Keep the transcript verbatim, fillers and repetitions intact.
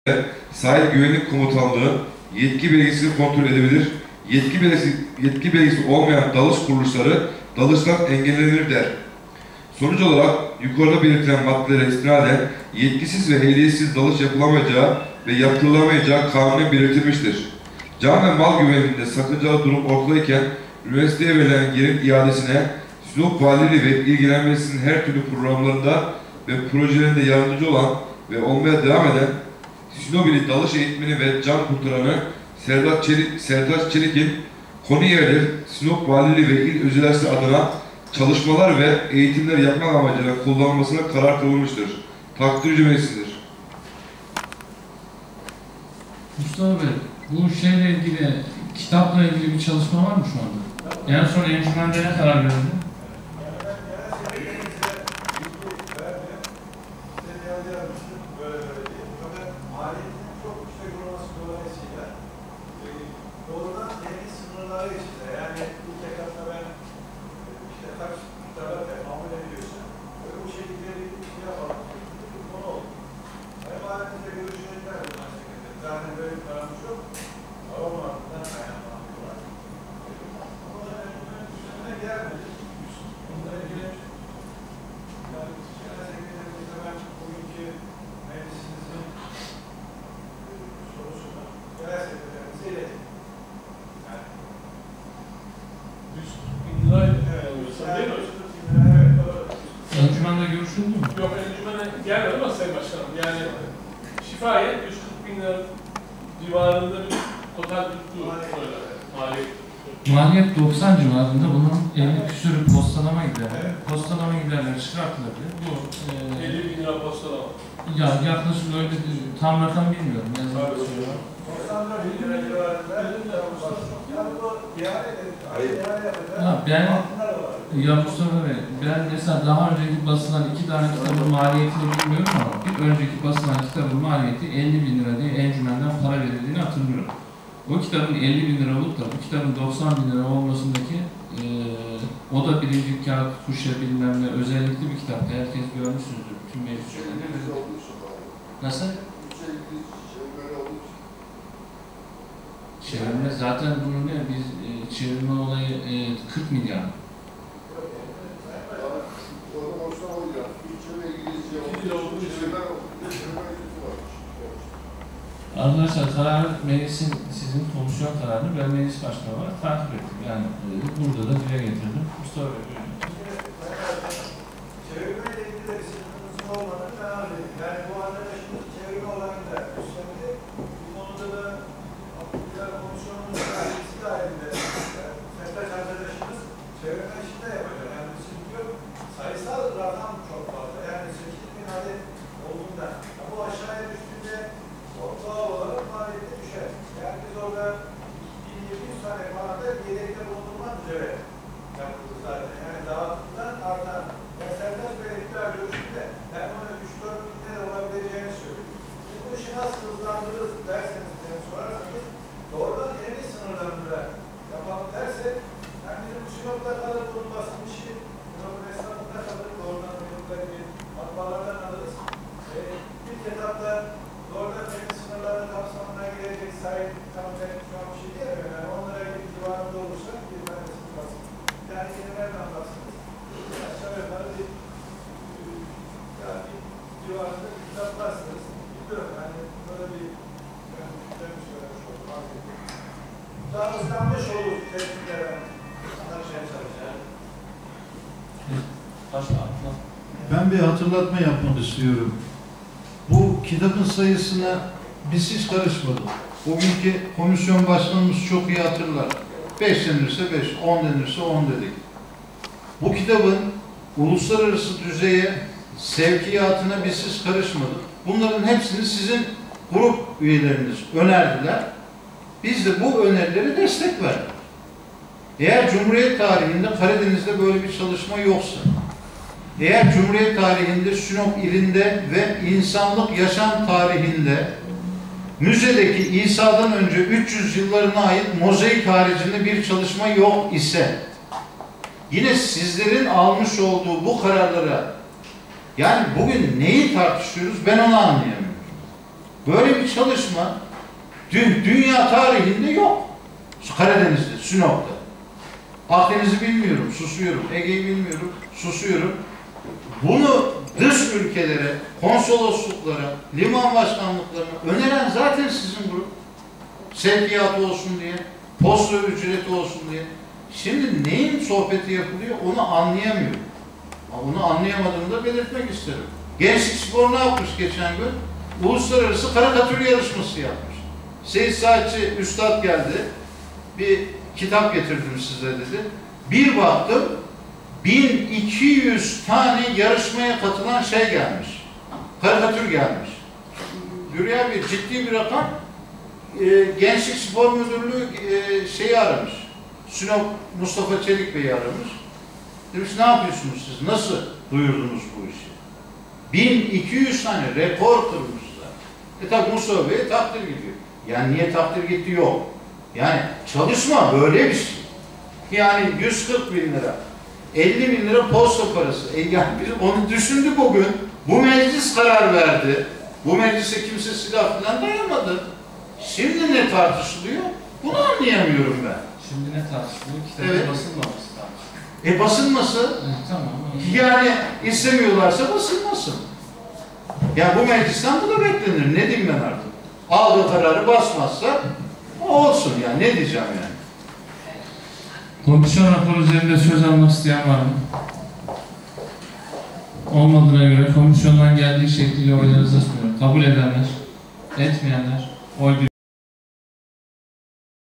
Sahil Güvenlik Komutanlığı yetki belgesini kontrol edebilir. Yetki belgesi, yetki belgesi olmayan dalış kuruluşları dalıştan engellenir der. Sonuç olarak yukarıda belirtilen maddelere istinaden yetkisiz ve ehliyetsiz dalış yapılamayacağı ve yaptırılamayacağı kanunen belirtilmiştir. Can ve mal güvenliğinde sakıncalı durum ortadayken üniversiteye verilen yerin iadesine Sinop Valiliği ve ilgilenmesinin her türlü programlarında ve projelerinde yardımcı olan ve olmaya devam eden Sinop ili dalış eğitmeni ve can kurtaranı Serdaç Çelik, Serdaç Çelik'in konu yerler Sinop Valiliği ve il özelası adına çalışmalar ve eğitimler yapmak amacıyla kullanılmasına karar kılınmıştır. Takdir cümlesidir. Mustafa Bey, bu şeyle ilgili, kitapla ilgili bir çalışma var mı şu anda? En son encümende ne karar verildi? Encümende görüşüldü mü? Yok, encümene gelmedi ama Sayın Başkanım. Yani şifayet yüz kırk bin lira civarında bir total tuttuğu söyler. Maliyet. Maliyet doksan civarında, bunun elli küsürü postalama giderleri. Evet. Postalama giderleri çıkartılabilir. Bu e, elli bin lira postalama. Ya yaklaşık öyle tam rakam bilmiyorum. doksan bin lira civarında. Ha, ben ya Mustafa Bey, ben mesela daha önceki basılan iki tane kitabın maliyetini bilmiyorum ama bir önceki basılan kitabın maliyeti elli bin lira diye encümenden para verildiğini hatırlıyorum. O kitabın elli bin lira olup da bu kitabın doksan bin lira olmasındaki e, o da birinci kağıt kuşa bilmem ne özellikli bir kitaptı. Herkes görmüşsünüzdür. Bütün meclisçilerinde. Nasıl? Çevirme zaten bunu ne? Biz e, çevirme olayı e, kırk milyar. Arkadaşlar karar meclisin, sizin komisyon kararını ben meclis başkanı olarak takip ettim. Yani e, burada da dile getirdim. Mustafa Bey. Çevirmeyle ilgili de bir sıkıntımızın olmadığını ben anladım. Yani bu arkadaşımız çevirme olayında üstlendi. Bu konuda da Abdülkadir Komisyonu'nun müsaadesi dahilinde Sertaç arkadaşımız çevirme işini de yapacak. Yani çünkü sayısal rakam çok fazla. Yani sekiz bin adet olduğunda bu aşağıya düştüğünde ortalama olarak maliyette düşer. Yani biz orada bin yedi yüz tane falan da yedekte bulundurmak üzere yapıldı zaten. Yani dağıtımdan artan. Ya Sertaç Bey'le iddia görüşünde ben ona üç dört bin lira olabileceğini söylüyorum. Biz bu işi nasıl hızlandırırız derseniz, yani sorarsanız doğrudan yeni sınırlarında yapalım dersek hem bizim Sinop'ta kalır bunun basın işi, Sinop'un esnafında kalır, doğrudan Sinop'taki matbaalardan alırız. E, bir etapta doğrudan yeni sınırların kapsamına girecek sahip tam ben şu an bir şey diyemiyorum. Yani onlara bir civarında olursa bir tanesini basın. Yani yeni nereden baksınız? Aşağı yukarı bir yani bir civarında bir kitap varsınız. Biliyorum yani böyle bir yani güzel bir şeyler çok fazla. Daha hızlanmış olur tepkilere anlaşmaya çalışacağım. Ben bir hatırlatma yapmak istiyorum. Bu kitabın sayısına biz hiç karışmadık. Bugünkü komisyon başkanımız çok iyi hatırlar. Beş denirse beş, on denirse on dedik. Bu kitabın uluslararası düzeye sevkiyatına biz hiç karışmadık. Bunların hepsini sizin grup üyeleriniz önerdiler. Biz de bu önerileri destek verdik. Eğer Cumhuriyet tarihinde Karadeniz'de böyle bir çalışma yoksa, eğer Cumhuriyet tarihinde Sinop ilinde ve insanlık yaşam tarihinde müzedeki İsa'dan önce üç yüz yıllarına ait mozaik haricinde bir çalışma yok ise, yine sizlerin almış olduğu bu kararlara, yani bugün neyi tartışıyoruz ben onu anlayamıyorum. Böyle bir çalışma dü dünya tarihinde yok. Karadeniz'de, Sinop'ta. Akdeniz'i bilmiyorum, susuyorum. Ege'yi bilmiyorum, susuyorum. Bunu dış ülkelere, konsolosluklara, liman başkanlıklarına öneren zaten sizin grup. Sevkiyatı olsun diye, posta ücreti olsun diye. Şimdi neyin sohbeti yapılıyor onu anlayamıyorum. Ama onu anlayamadığımı da belirtmek isterim. Gençlik Spor ne yapmış geçen gün? Uluslararası karikatür yarışması yapmış. Seyit Saatçi Üstad geldi. Bir kitap getirdim size dedi. Bir baktım bin iki yüz tane yarışmaya katılan şey gelmiş. Karikatür gelmiş. Hürriye bir ciddi bir rakam. E, Gençlik Spor Müdürlüğü e, şeyi aramış. Sinop Mustafa Çelik Bey'i aramış. Demiş ne yapıyorsunuz siz? Nasıl duyurdunuz bu işi? bin iki yüz tane rekor kırmışlar. E tabi Mustafa Bey'e takdir gidiyor. Yani niye takdir gitti yok. Yani çalışma böyle bir şey. Yani yüz kırk bin lira, elli bin lira posta parası. E yani biz onu düşündük o gün. Bu meclis karar verdi. Bu meclise kimse silah falan dayamadı. Şimdi ne tartışılıyor? Bunu anlayamıyorum ben. Şimdi ne tartışılıyor? Kitabı Evet. basılmaması tartışılıyor. E basılması, Evet, tamam. yani istemiyorlarsa basılmasın. Yani bu meclisten bu da beklenir. Ne diyeyim ben artık? Aldığı kararı basmazsa o olsun yani. Ne diyeceğim yani? Komisyon raporu üzerinde söz almak isteyen var mı? Olmadığına göre komisyondan geldiği şekliyle oylarınıza sunuyorum. Kabul edenler, etmeyenler, oy bir